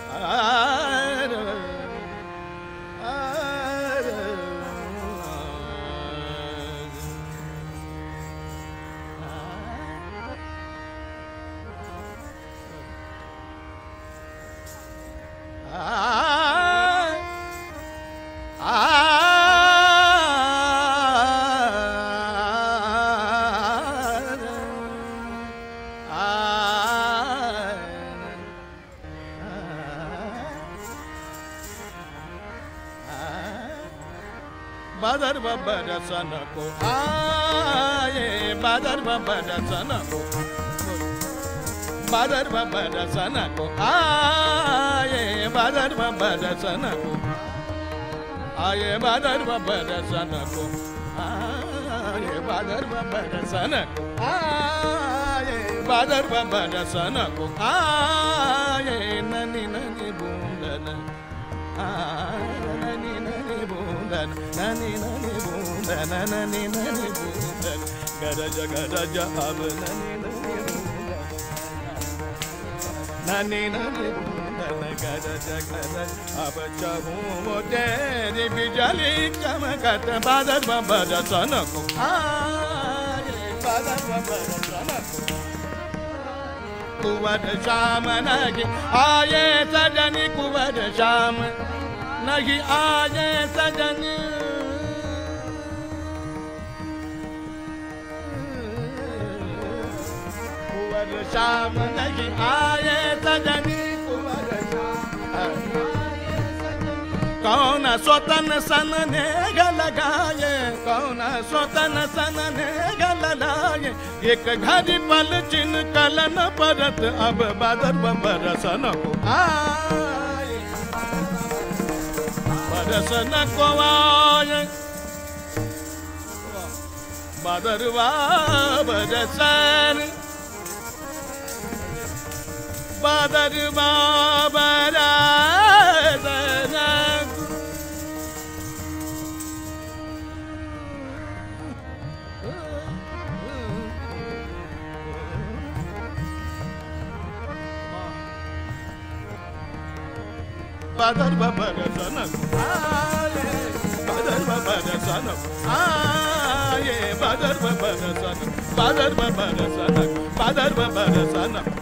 बादर बाबा सन को आए बादर बाबा सन को बादर बाबा सन को आए बादर बाबा सन को आए बादर बाबा सन को आए बादर बाबा सन को आए बादर बाबा सन को आए ननी ननी बूंदन ननी ननी बूंदन ननी ननी बूंदन ननी ननी बूंदन गरज गरज अब ननी ननी ननी ननी बूंदन गरज गरज अब चहूँ तेरी बिजली चमकत बादर बाबा सन को आए बादर बाबा सन को कुंवर शाम नहीं आए सजनी कुंवर शाम नहीं आए सजनी कुंवर शाम नहीं आए सजनी कुंवर शाम कौन स्वतन सन ने लगाए कौन स्वतन सन ने लगाए एक घड़ी पल चिन कलन परत अब बादर बाबर सन को आए बरसन को आए बादर बाबर सन बादर बाबर बादर बाबर सन आए बादर बाबर सन आए बादर बाबर सन बादर बाबर सन बादर बाबर सन